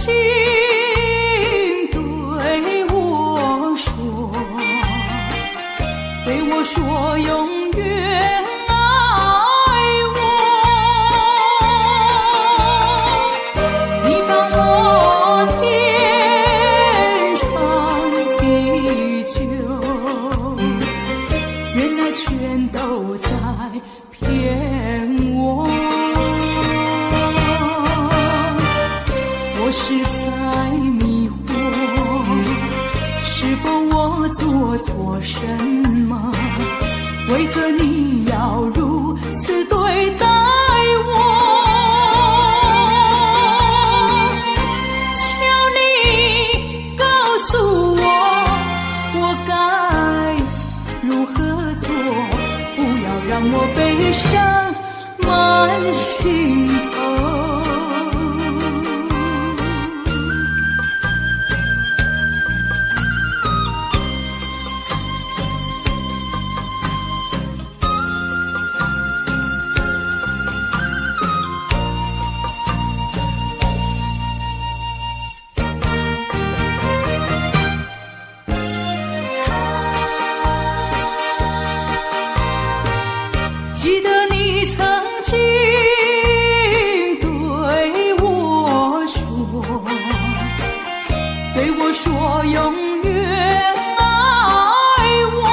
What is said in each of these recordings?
经对我说，对我说永远爱我。你把我天长地久，原来全都在骗我。我是在迷惑，是否我做错什么？为何你要如此对待我？求你告诉我，我该如何做？不要让我悲伤满心头。记得你曾经对我说，对我说永远爱我。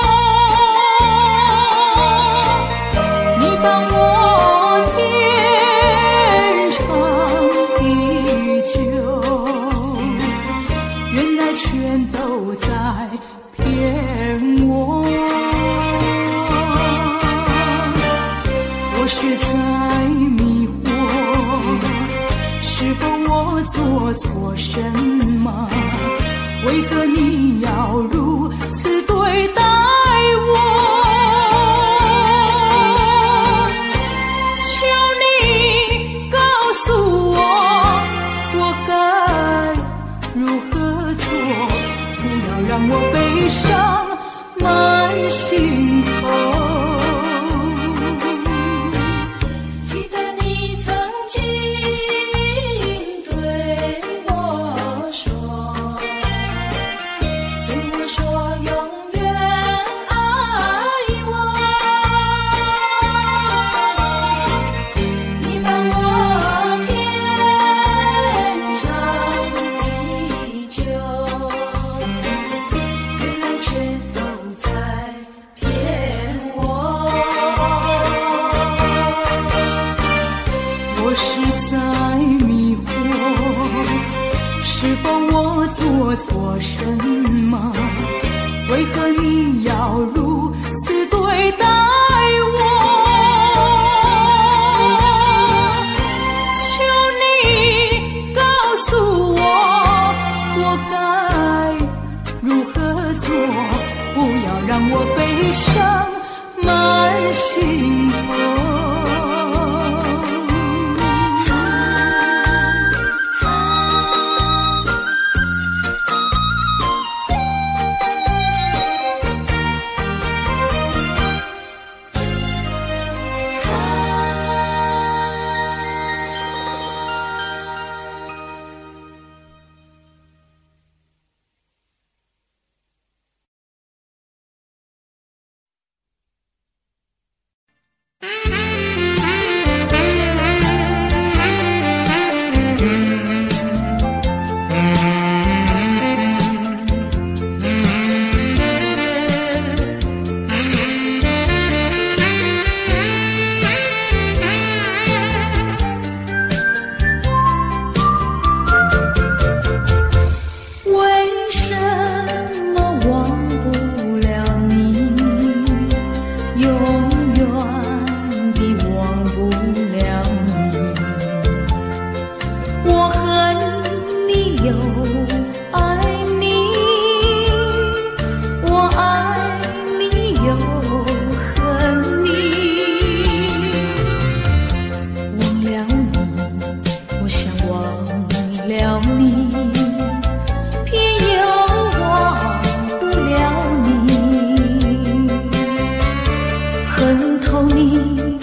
你把我天长地久，原来全都在骗我。我是在迷惑，是否我做错什么？为何你要如此对待我？求你告诉我，我该如何做？不要让我悲伤满心头。我是在迷惑，是否我做错什么？为何你要如此对待我？求你告诉我，我该如何做？不要让我悲伤满心头。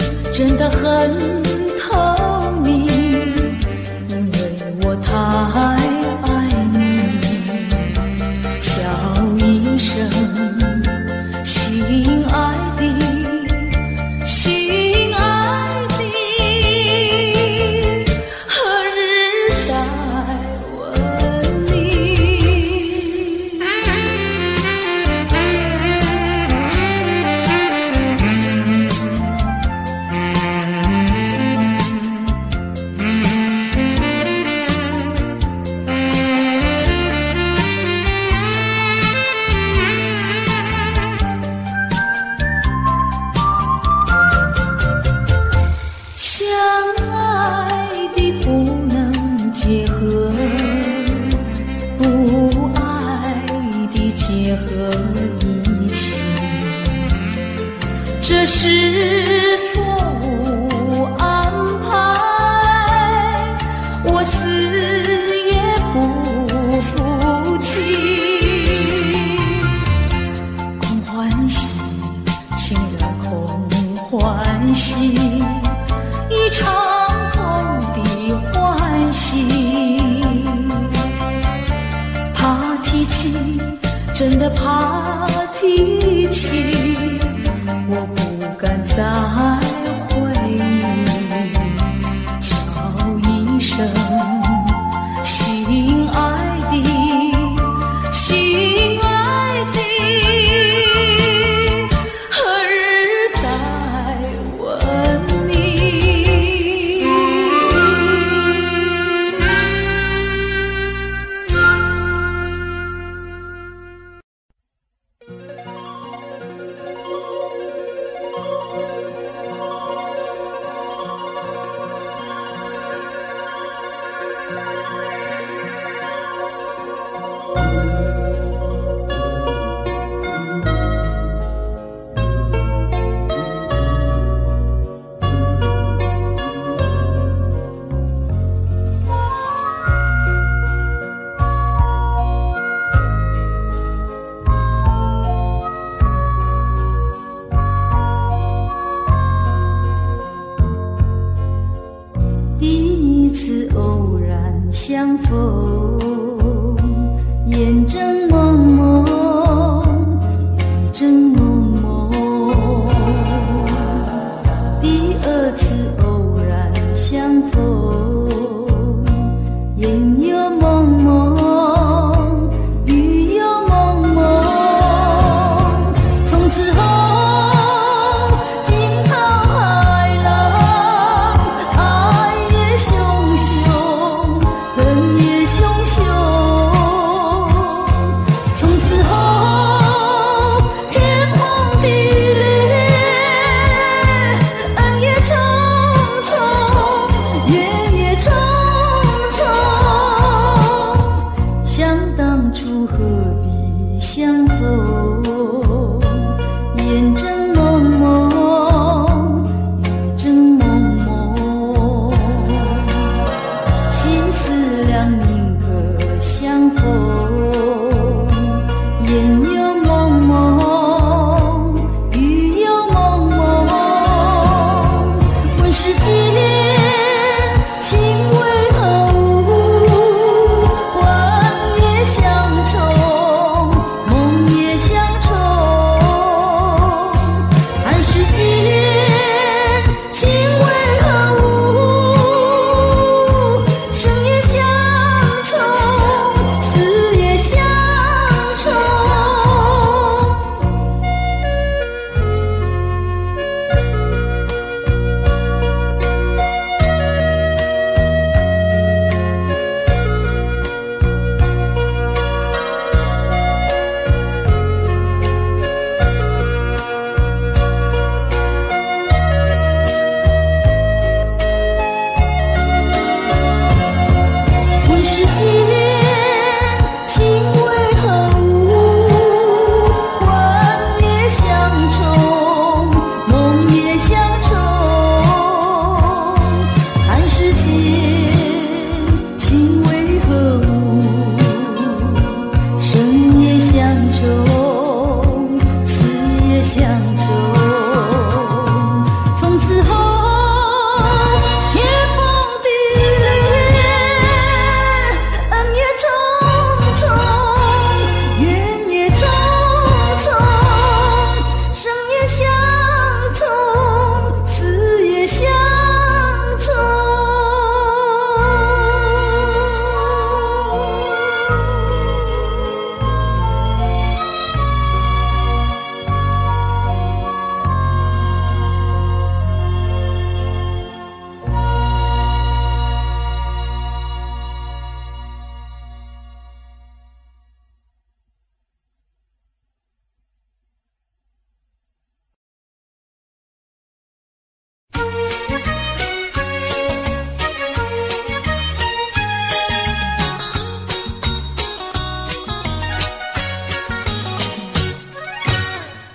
真的很透明，因为我太一起，这是错误安排，我死也不服气。空欢喜，情人空欢喜，一场空的欢喜。怕提起，真的怕提起，我不敢再回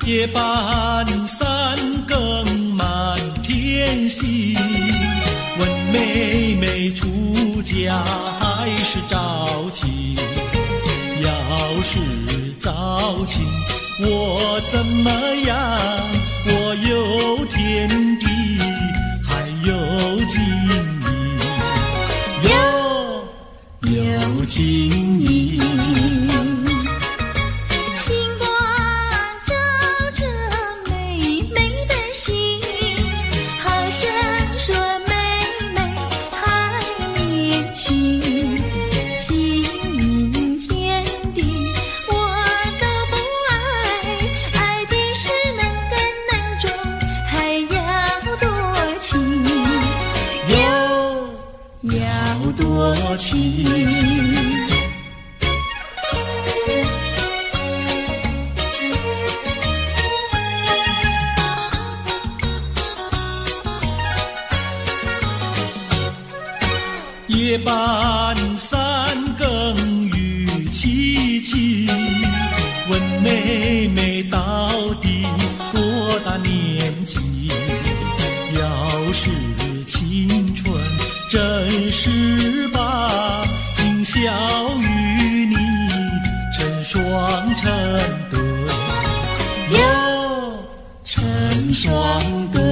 夜半三更满天星，问妹妹出嫁还是早亲？要是早亲，我怎么样？我有天地，还有金银，有金银。夜半三更雨凄凄，问妹妹到底多大年纪？要是青春真是把，今宵与你成双成对，成双对。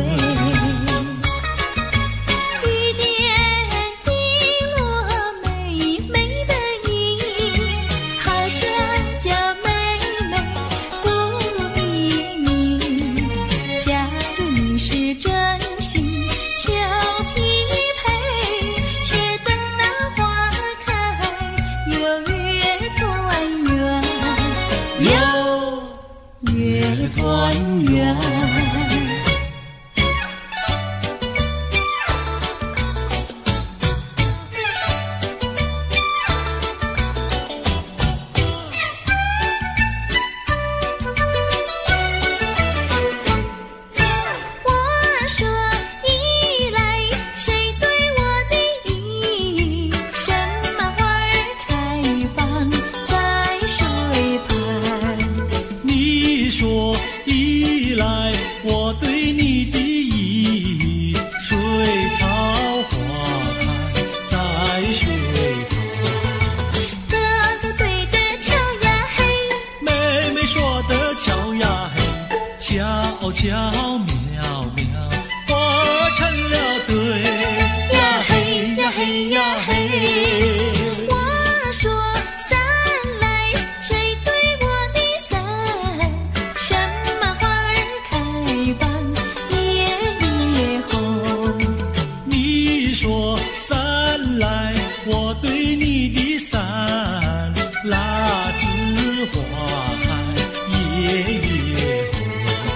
悄渺渺，化成了对呀嘿呀嘿呀嘿。 我说伞来，谁对我的伞？什么花儿开放夜夜红？ 你说伞来，我对你的伞，蜡子花开夜夜红。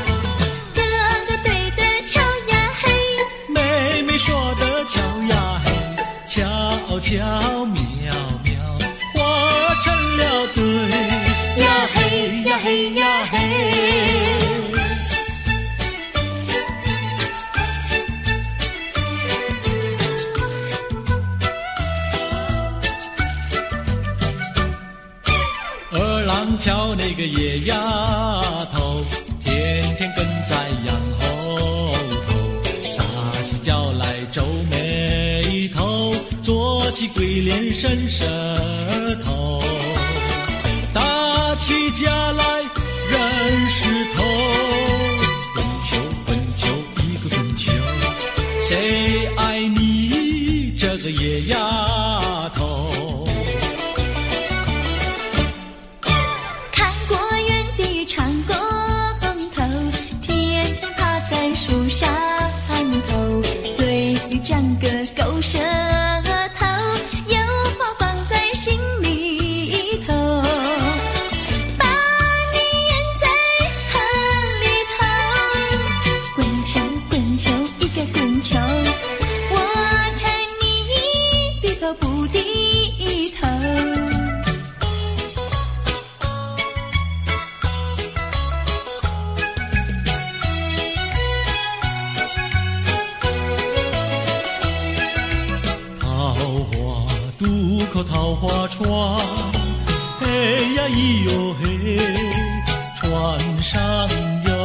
悄渺渺，化成了对呀嘿呀嘿呀嘿。二郎桥那个野丫头，天天跟在羊后头，撒起娇来皱眉头，做起鬼脸伸舌头，打起架来扔石头，滚球滚球一个滚球，谁爱你这个野丫头？ 看过园的长工头，天天趴在树上头，嘴里长个狗舌头，有话放在心里头，把你淹在河里头，滚球滚球一个滚球，我看你低头不低头。 渡口桃花船，嘿呀咿哟嘿，船上有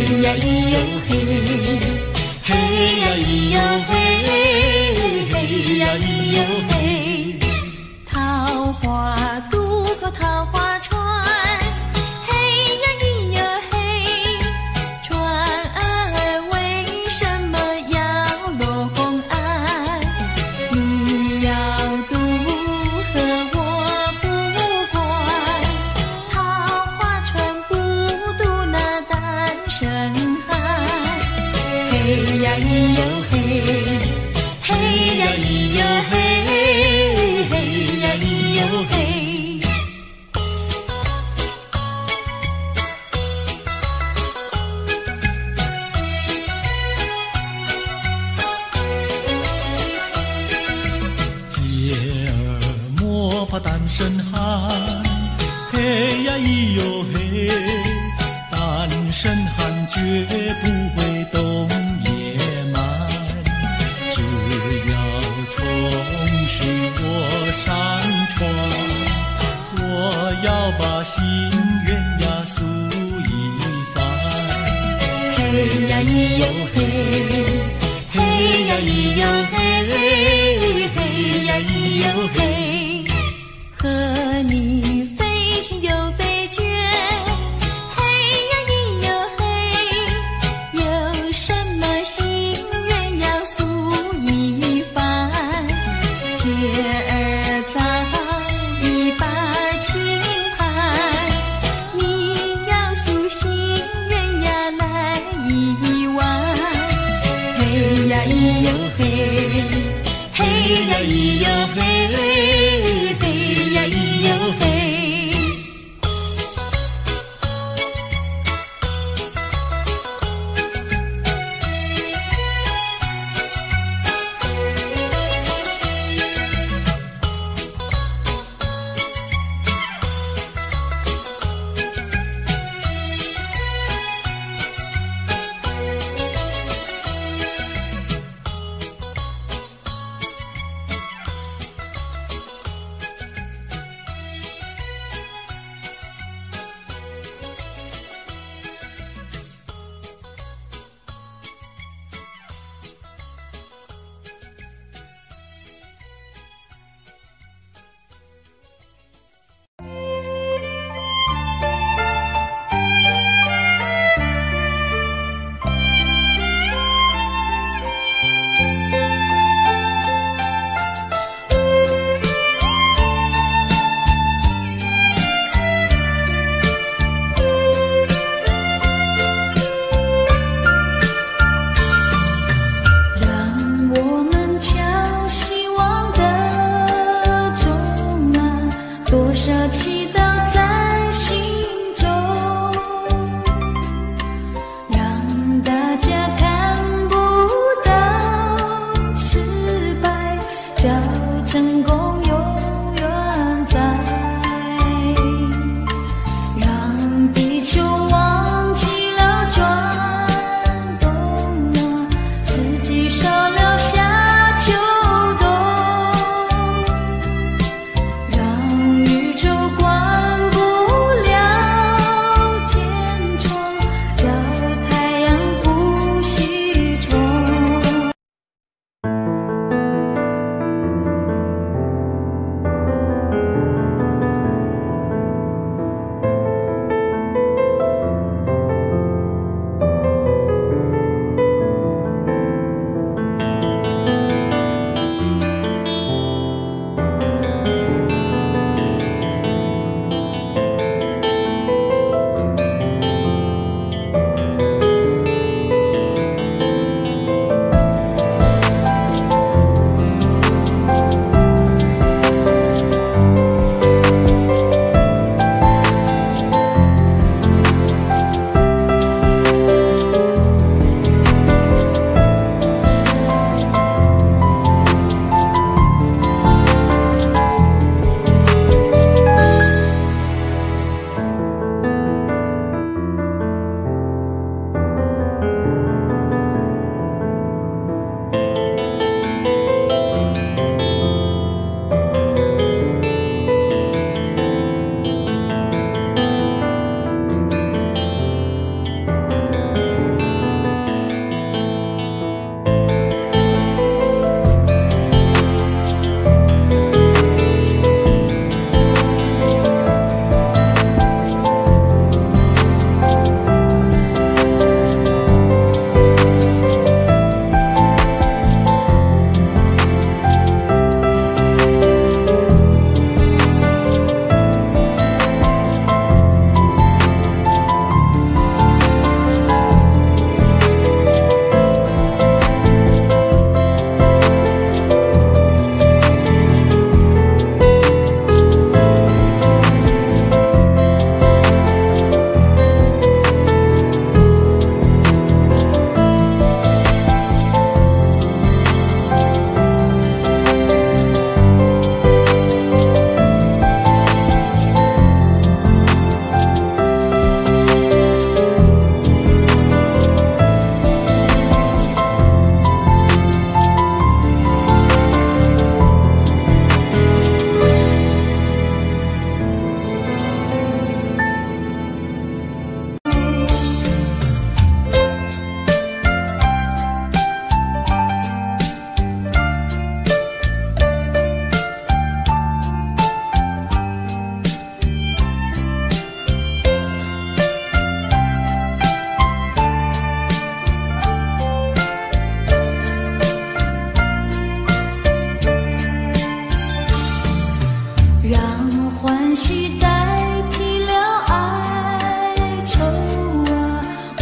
呀咿哟嘿，嘿呀咿哟嘿，嘿呀咿哟嘿。桃花渡过桃花船，嘿呀咿哟嘿，船儿为什么要落红岸？你要渡河我不管，桃花船不渡那单身汉。嘿呀咿哟嘿，嘿呀咿哟嘿，嘿呀咿哟嘿。 姐儿莫怕单身汉，嘿呀咿哟嘿，单身汉绝不会动野蛮，只要从许我山川，我要把心愿呀诉一番。 嘿呀咿哟嘿，嘿呀咿哟嘿，嘿呀咿哟嘿。和你非亲又非眷，嘿呀咿哟嘿。有什么心愿要诉一番？姐儿早已把情盼，你要诉心愿呀来一碗。嘿呀咿哟嘿，嘿呀咿哟嘿。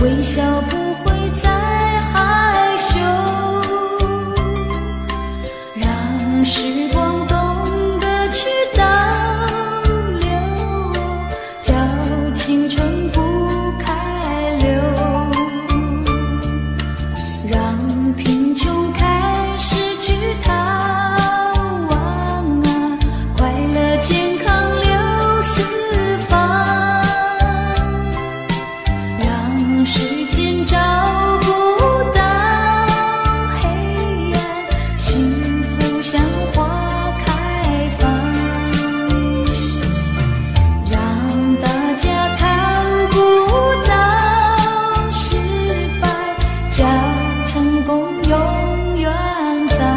微笑不会再害羞，让时光懂得去倒流，叫青春不开流，让贫穷开始去逃亡啊，快乐健康流四方，让时间照顾到黑暗，幸福像花开放，让大家看不到失败，叫成功永远在。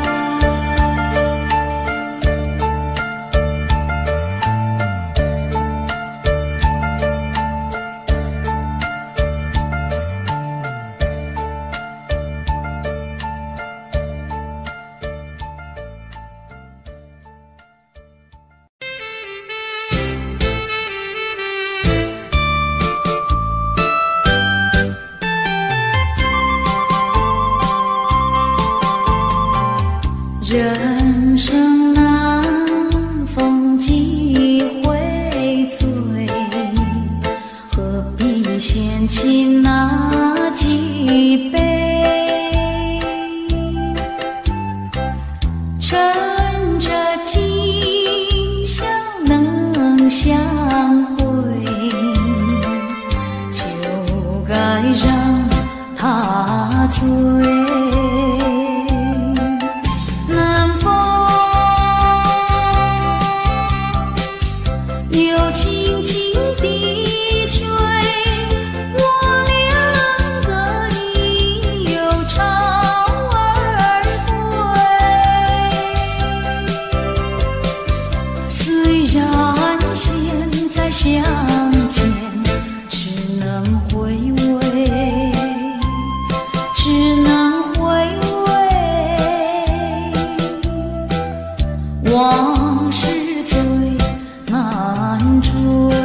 人生难逢几回醉，何必嫌弃那几杯？趁着今宵能相会，就该让他醉。又轻轻地吹，我两个已有巢而归。虽然现在相见，只能回味，只能回味，往事最难追。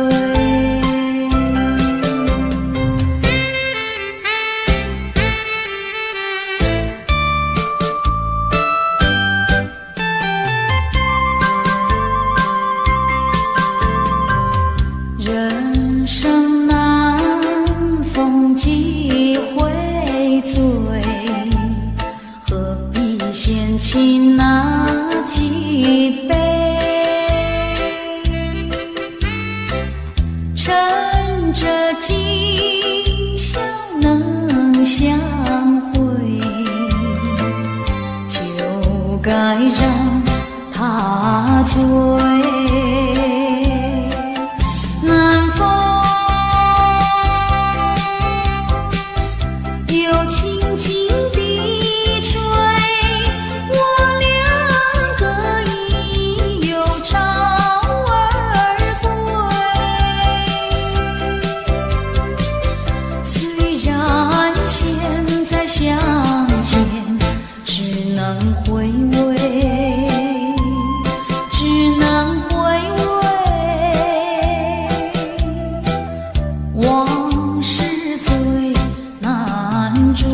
人生难逢几回醉，何必嫌弃那几杯？趁着今宵能相会，就该让他醉。南风又轻轻地吹，我两个已有巢而归。虽然现在相见，只能回味，只能回味，往事最难追。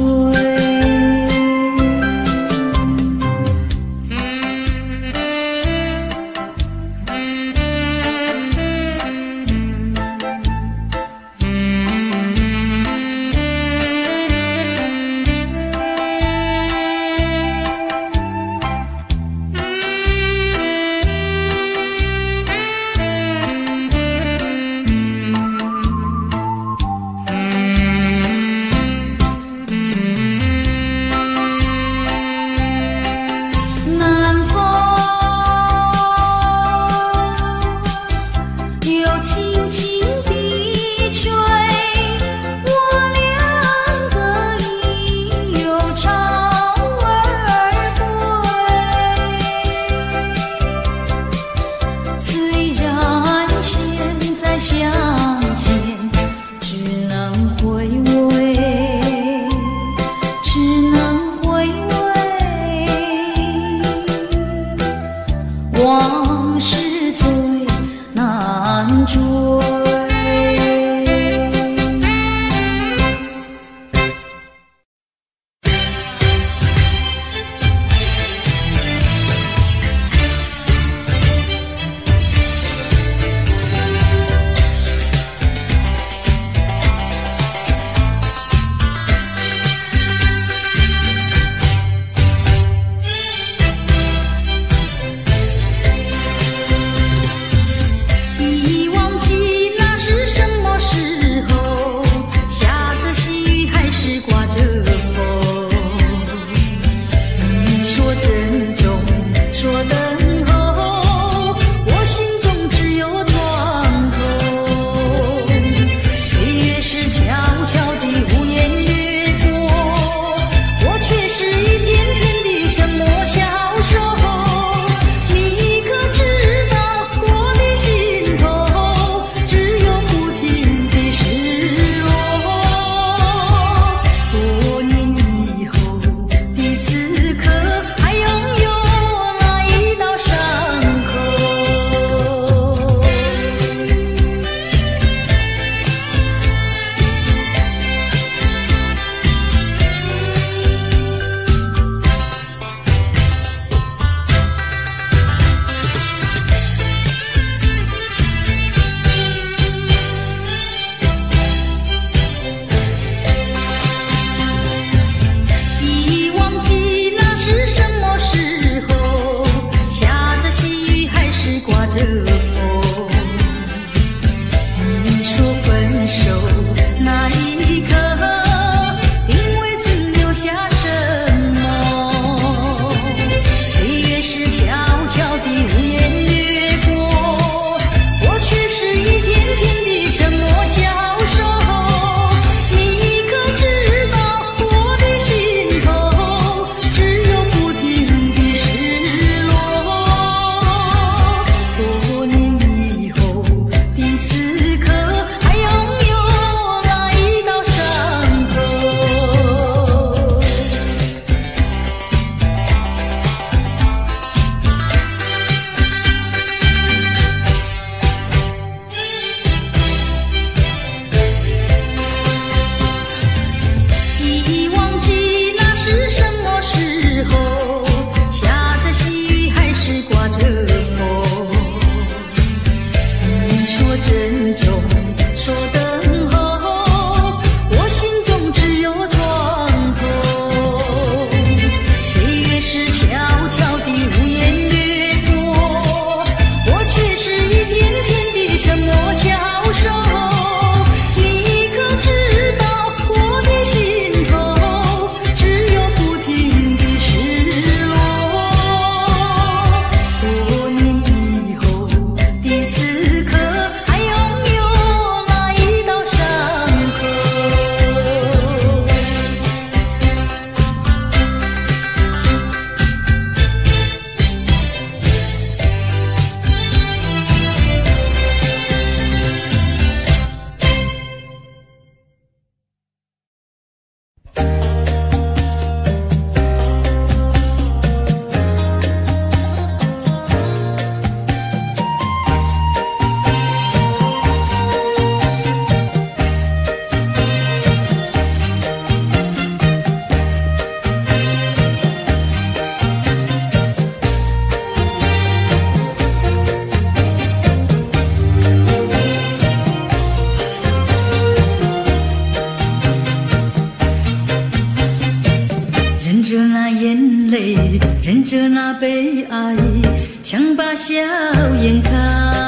着那悲哀，强把笑颜开，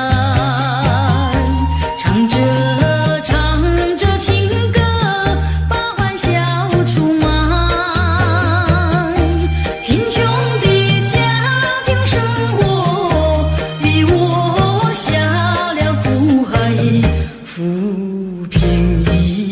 唱着情歌，把欢笑出卖。贫穷的家庭生活，逼我下了苦海，浮萍一。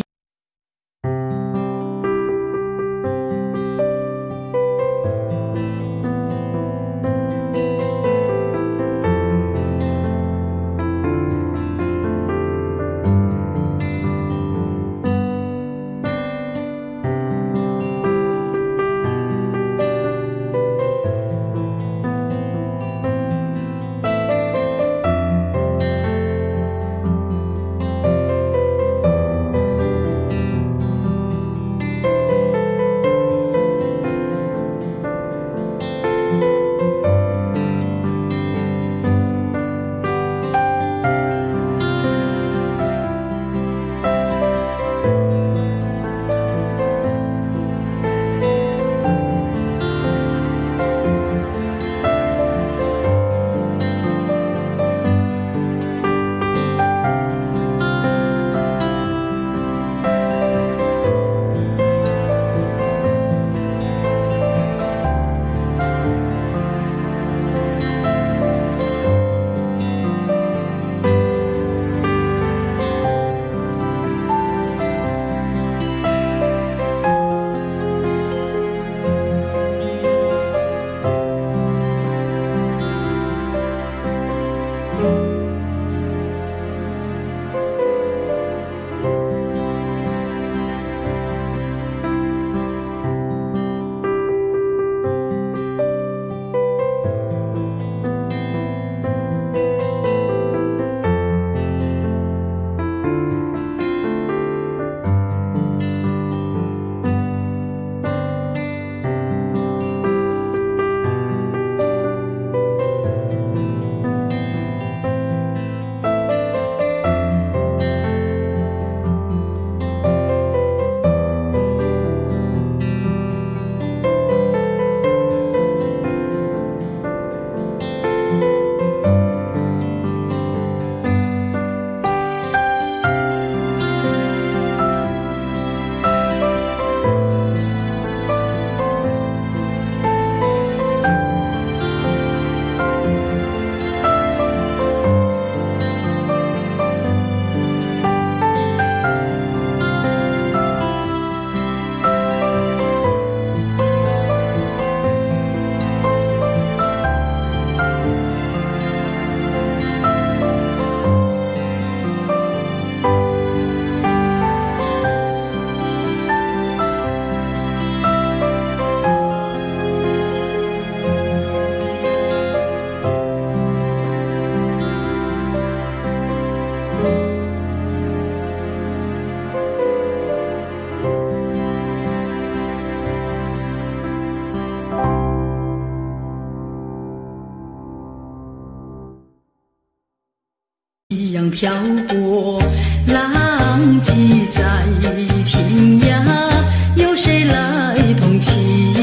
一样飘过，浪迹在天涯，有谁来同情？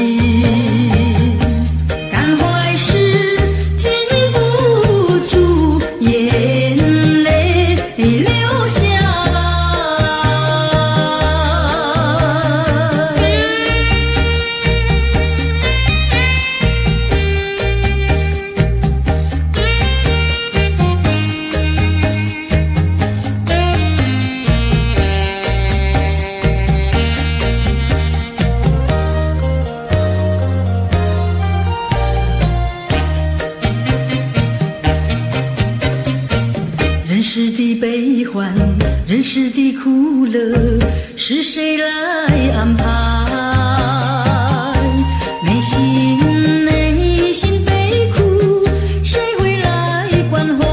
感怀时禁不住眼泪流下人世的悲欢，人世的苦乐，是谁来安排？内心悲苦，谁会来关怀？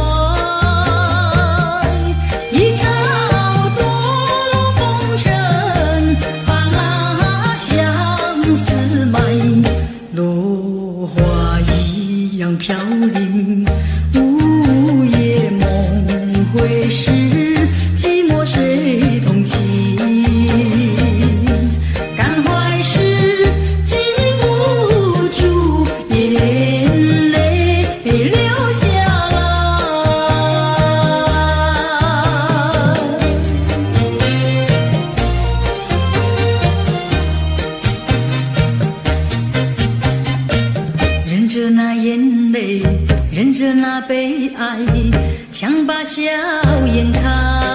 一朝堕落风尘，把相思埋，落花一样飘零。午夜梦回时，寂寞谁同情？感下悲哀，强把笑颜开，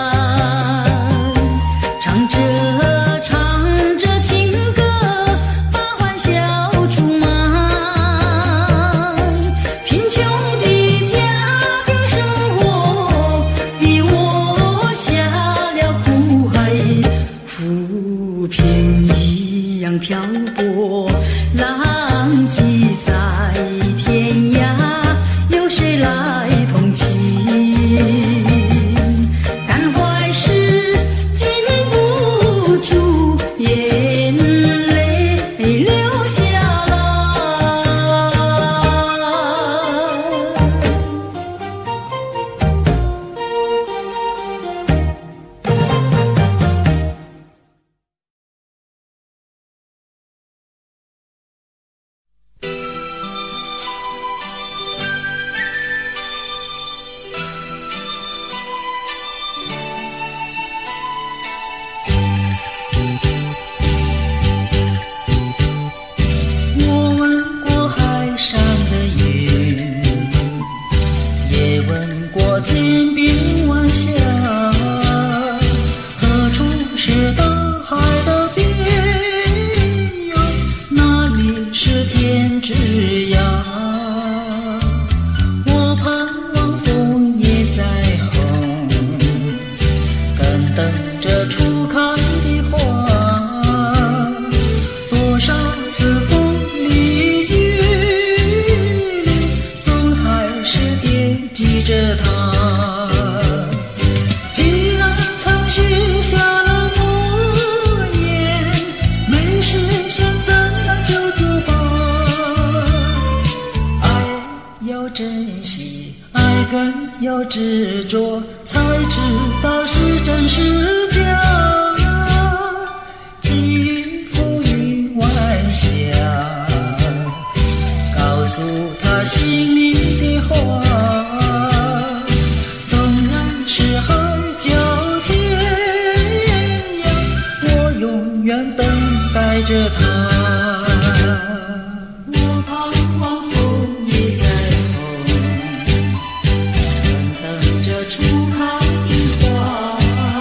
唱着唱着情歌，把欢笑出卖。贫穷的家庭生活逼我下了苦海，浮萍一样漂泊，浪迹在天涯，有谁来同情？感怀时禁不住眼泪流下来。 我问过海上的云，也问过天边晚霞，何处是大海的边呀？哪里是天之涯？我盼望枫叶再红，更等着初开的花。多少次风里雨里，总还是惦记着他。既然曾许下了诺言，没实现怎样就作罢。爱要珍惜，爱更要执着，才知道是真是假。寄予浮云晚霞，告诉他心里的话。纵然是海角天涯，我永远等待着他。 我盼望枫叶再红，更等着初开的花。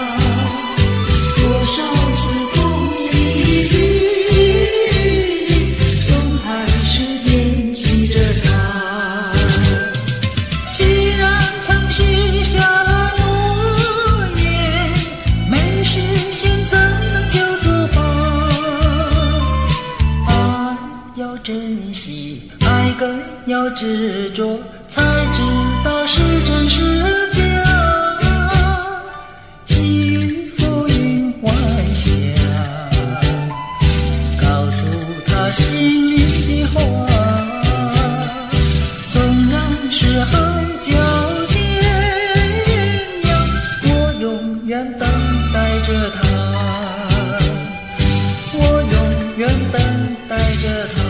多少次风里雨里，总还是惦记着他。 既然曾许下了诺言，没实现怎能就作罢？爱要珍惜，爱更要执着，才知道是真是假。寄予浮云晚霞，告诉他心里的话。纵然是海角天涯，我永远等待着他。我永远等待着他。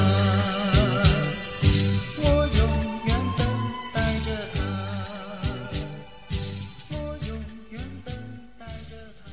我永远等待着他。我永远等待着他。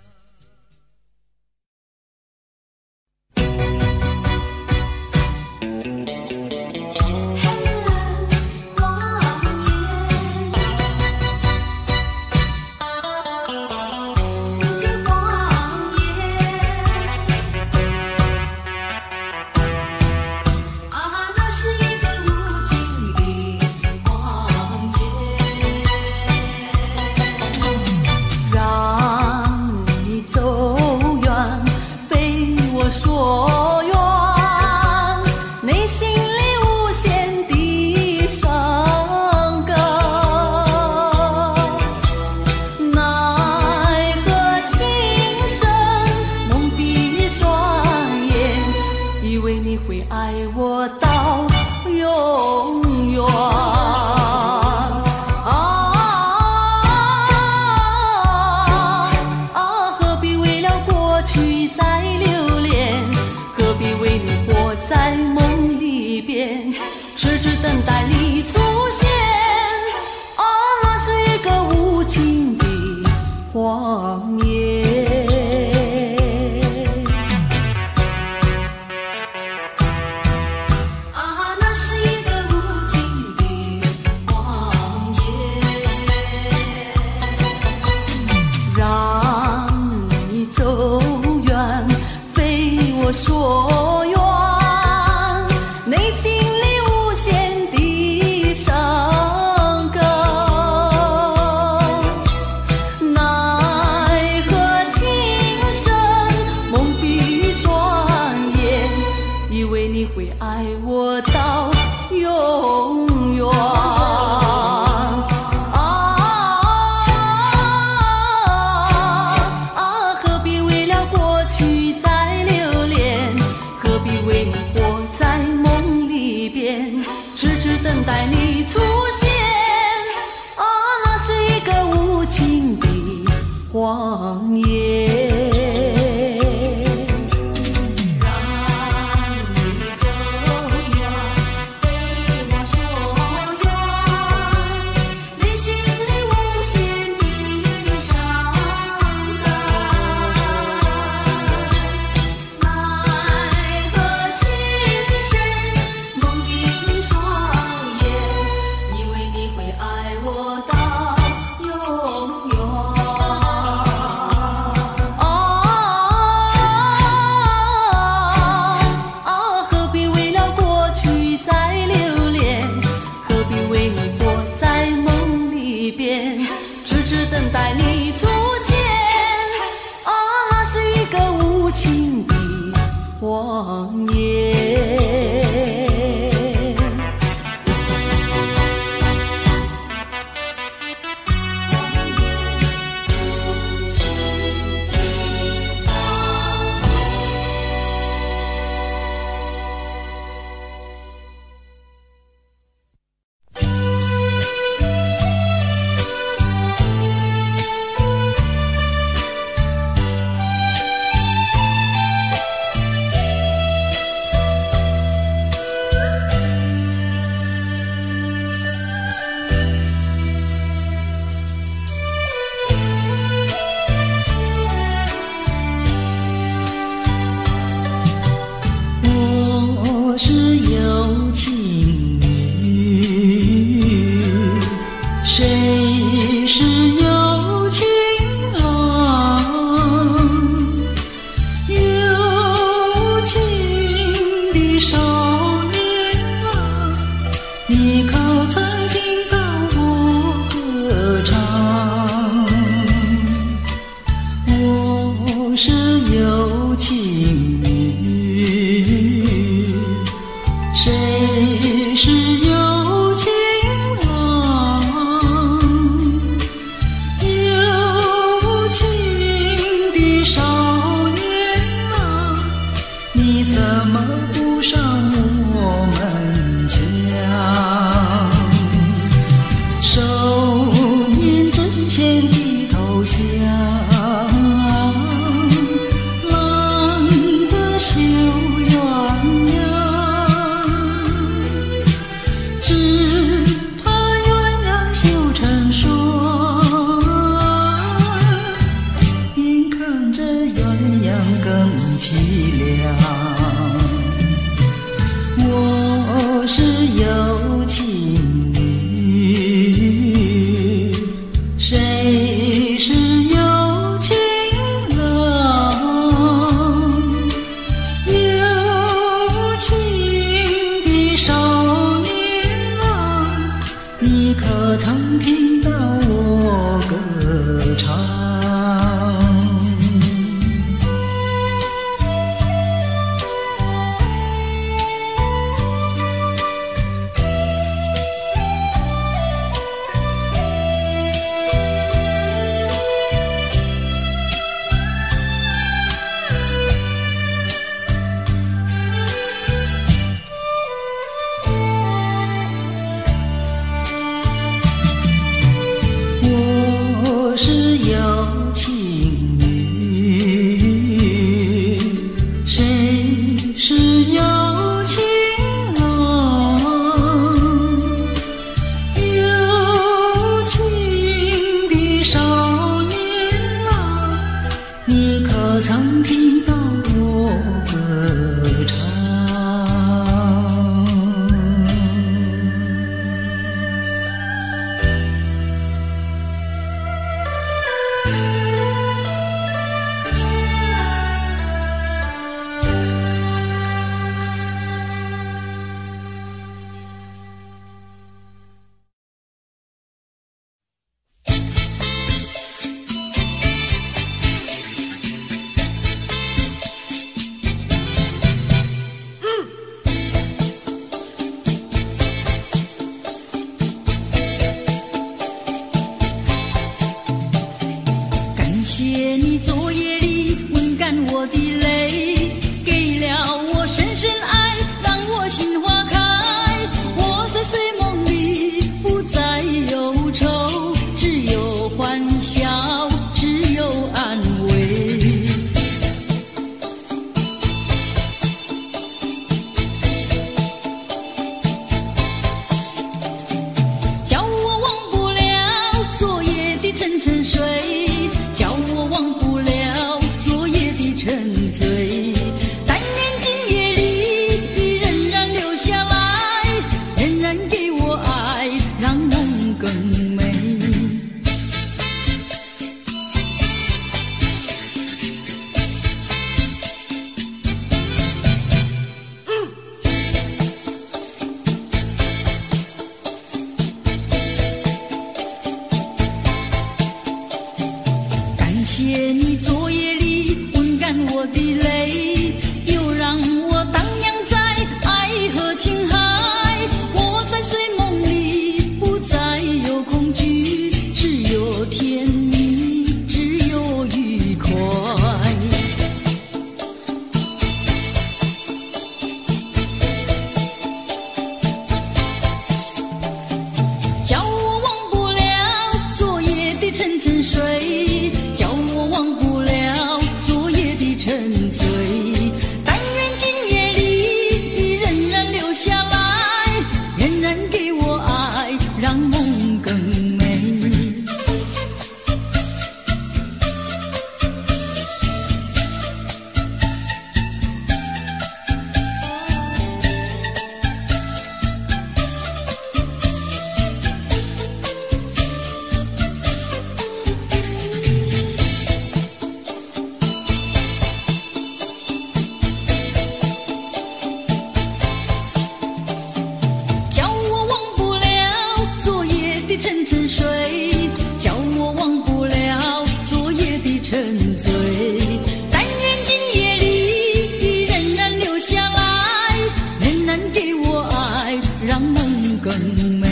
所愿，内心里无限的伤感，奈何情深蒙蔽双眼，以为你会爱我到永远。何必为了过去再留恋？何必为你活在梦里边，痴痴等待你出现？那是一个无情的谎言。那是一个无情的谎我所愿，内心里无限的伤感，奈何情深梦闭双眼，以为你会爱我到永远。等待你出现，啊，那是一个无情的谎言。让你走远，非我所愿，内心里无限的伤感，奈何情深梦闭双眼，以为你会爱我到永远。何必为了过去再留恋？何必为你活在梦里边，痴痴等待你出现？那是一个无情的谎言。 我是有情女，谁是有情郎？有情的少年啊，你可曾听到我歌唱？我是有情女，谁是有情郎？有情的少年啊，你怎么不上我们墙？少年阵前的头像，郎的绣鸳鸯，只怕鸳鸯绣成双，眼看着鸳鸯更凄凉。我是有情女，谁是有情郎？有情的少年啊，你可曾听到我歌唱？ 的泪，给了我深深爱，让我心花开。我在睡梦里不再忧愁，只有欢笑，只有安慰。叫我忘不了昨夜的沉沉睡，叫我忘不了昨夜的沉醉。但愿今夜里仍然留下来，仍然给我爱，让梦更美。感谢你昨夜里温干我的泪，又让我荡漾在爱和情海。我在睡梦里不再有恐惧，只有甜蜜，只有愉快。叫我忘不了昨夜的沉沉睡，叫我忘不了昨夜的沉醉。但愿今夜里仍然留下来，仍然给我爱，让梦更美。叫我忘不了昨夜的沉沉睡，叫我忘不了昨夜的沉醉。但愿今夜里仍然留下来，仍然给我爱，让梦更美。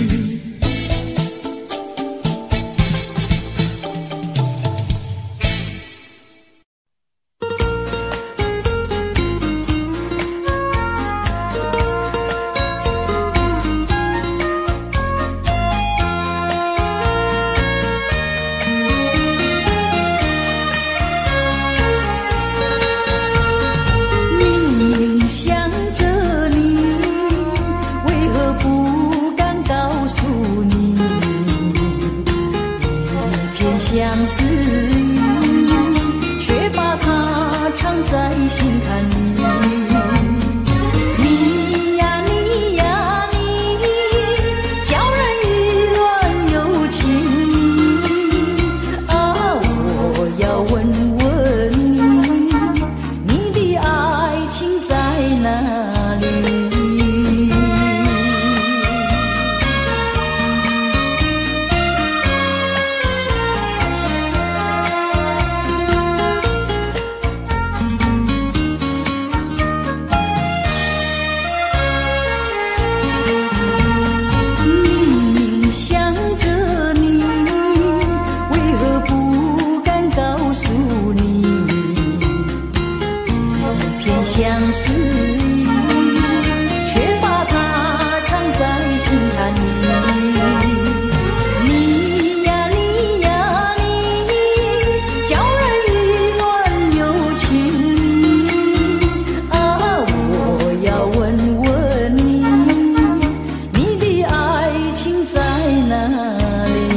明明想着你，为何不敢告诉你？一片相思意，却把它藏在心坎里。你呀你呀你，叫人意乱又情迷啊！我要问问你，你的爱情在哪里？明明想着你，为何不敢告诉你？一片相思意，却把它藏在心坎里。你呀你呀你，叫人意乱又情迷啊！我要问问你，你的爱情在哪里？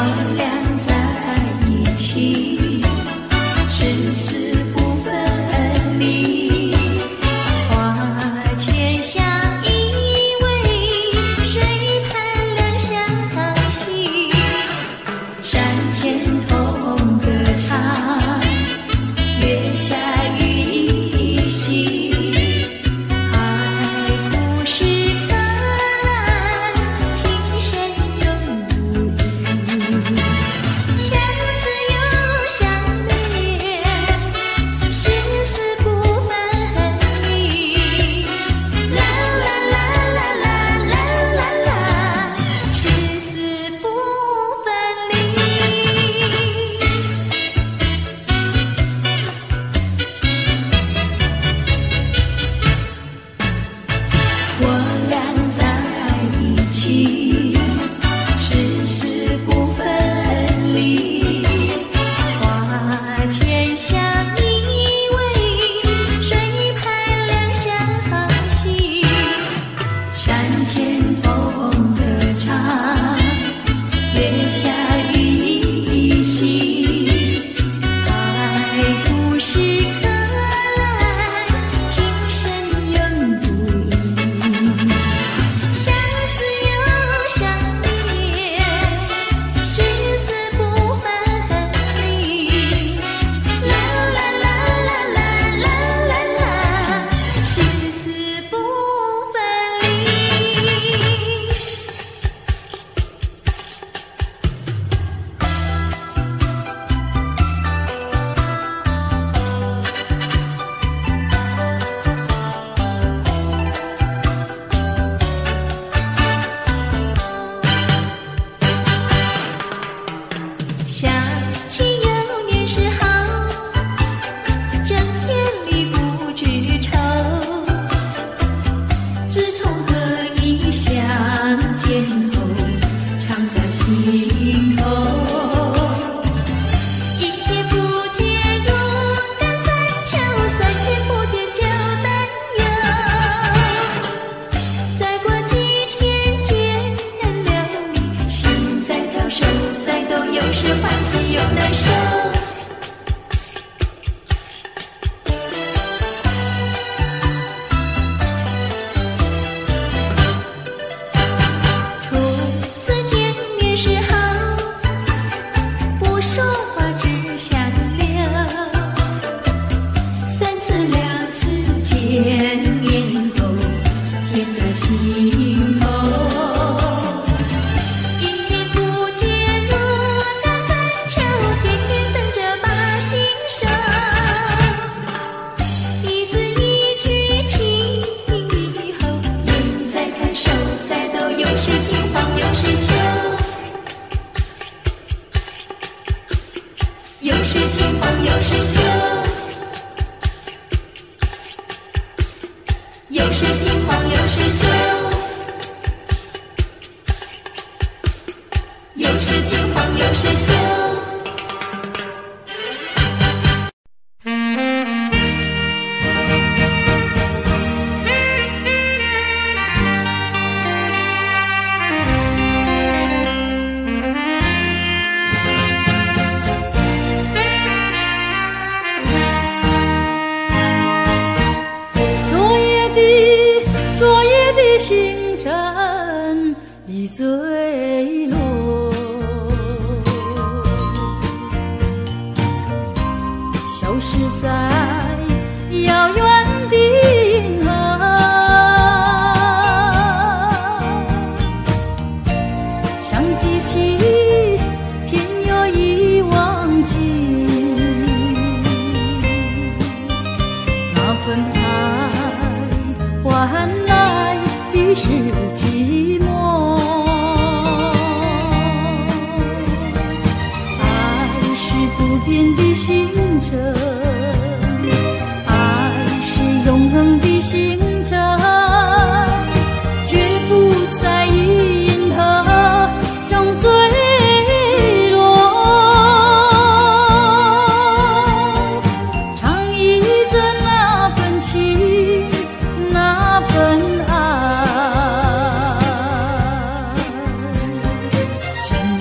心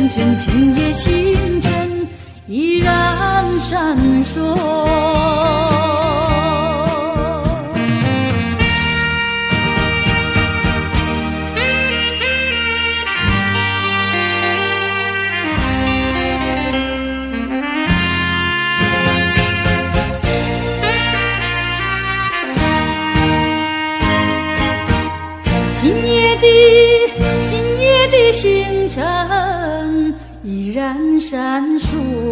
星辰，今夜星辰依然闪烁。今夜的星辰依然闪烁，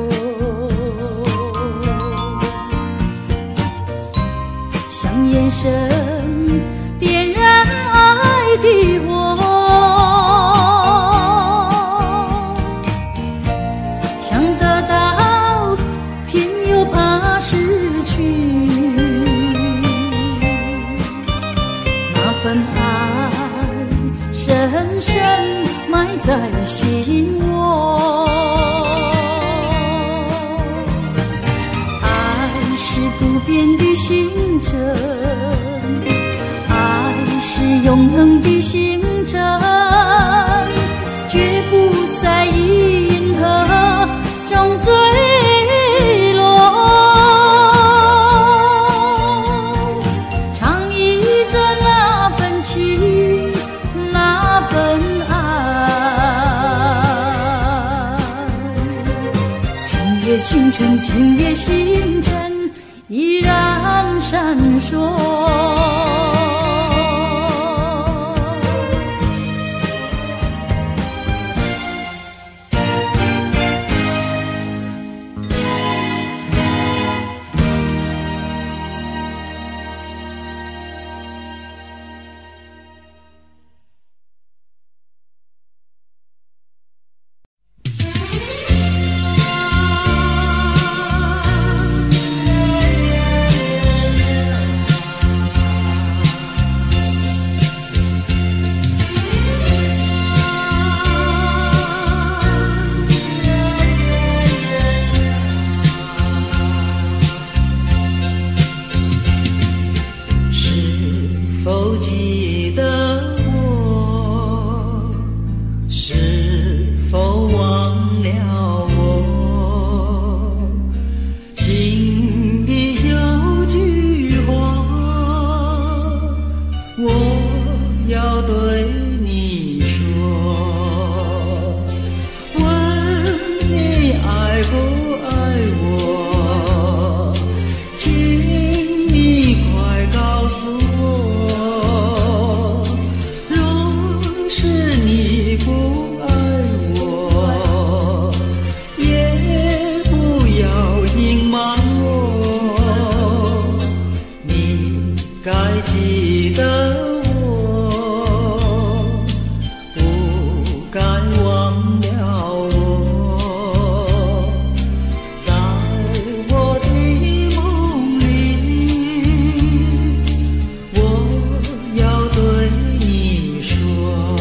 像眼神点燃爱的火，想得到偏又怕失去，那份爱深深埋在心窝，爱是不变的星辰，爱是永恒的星辰，绝不在银河中坠落，唱依着那份情，那份爱。今夜星辰，今夜星辰依然闪烁。 否记得我？是否忘了我？心里有句话，我要对你说，问你爱不爱我？请你快告诉我。记得我，不该忘了我，在我的梦里，我要对你说。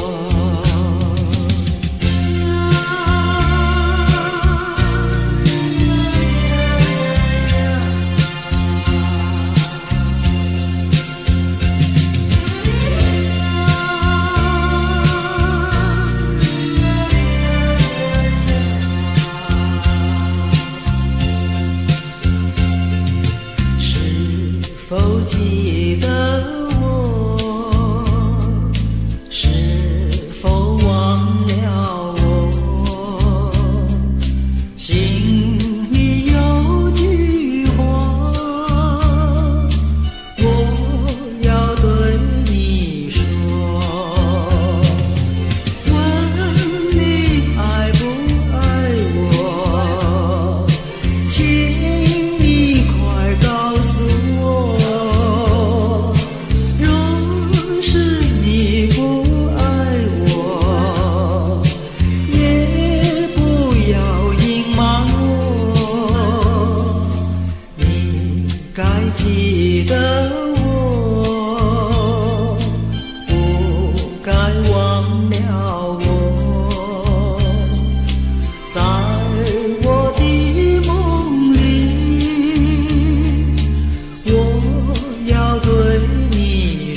否记得我？是否忘了我？心里有句话，我要对你说，问你爱不爱我？请你快告诉我。记得我，不该忘了我，在我的梦里，我要对你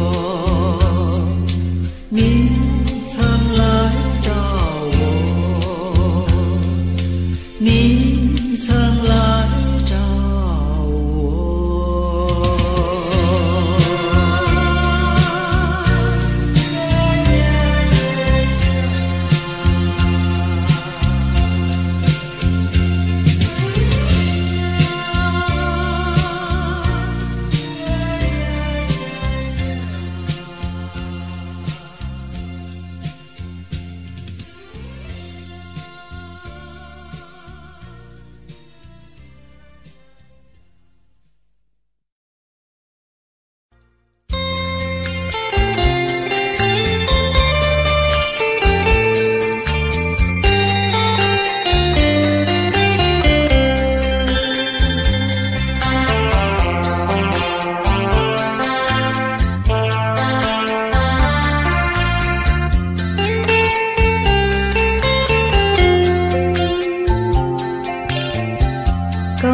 说，你曾来找我。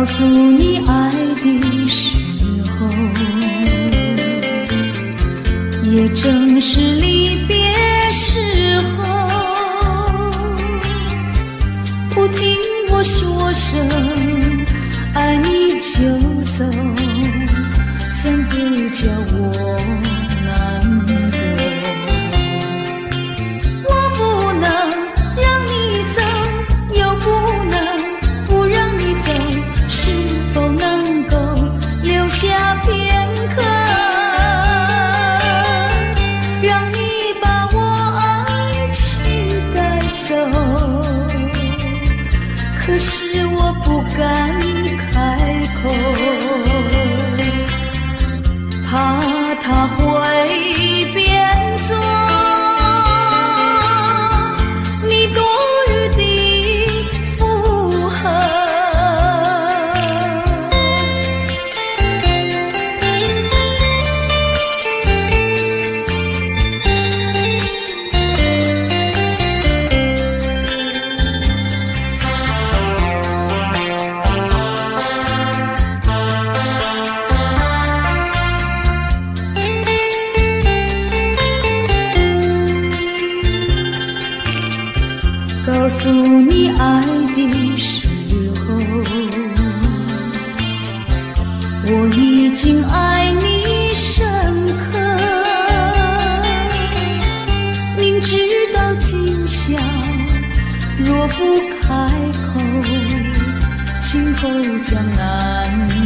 诉你爱的时候，也正是离别时候。不听我说声爱你就走，怎不叫我难过？我不能让你走，又不能不让你走，是否能够留下片刻，让你把我爱情带走？可是我不敢开口，怕他会变作你多余的附和。告诉你爱的时候，我已经爱你深刻，明知道今宵若不开口，今后将难